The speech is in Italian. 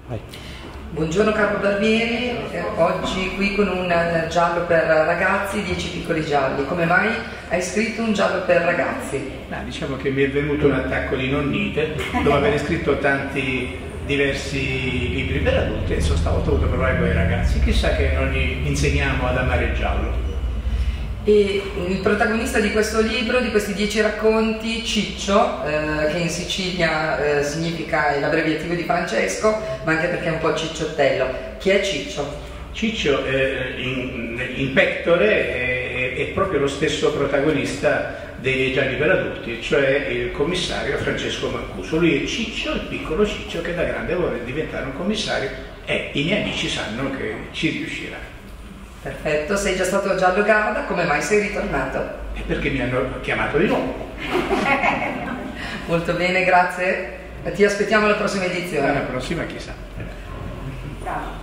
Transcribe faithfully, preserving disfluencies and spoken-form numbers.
Vai. Buongiorno Carlo Barbieri, eh, oggi qui con un giallo per ragazzi, dieci piccoli gialli. Come mai hai scritto un giallo per ragazzi? No, diciamo che mi è venuto un attacco di nonnite, dopo aver scritto tanti diversi libri per adulti, e sono stato dovuto provare con i ragazzi. Chissà che non gli insegniamo ad amare il giallo. E il protagonista di questo libro, di questi dieci racconti, Ciccio, eh, che in Sicilia eh, significa l'abbreviativo di Francesco, ma anche perché è un po' cicciottello. Chi è Ciccio? Ciccio eh, in, in pectore è, è proprio lo stesso protagonista dei gialli per adulti, cioè il commissario Francesco Mancuso. Lui è Ciccio, il piccolo Ciccio che da grande vuole diventare un commissario, e i miei amici sanno che ci riuscirà. Perfetto, sei già stato a Giallo Garda, come mai sei ritornato? È perché mi hanno chiamato di nuovo. Molto bene, grazie. Ti aspettiamo alla prossima edizione. Alla prossima chissà.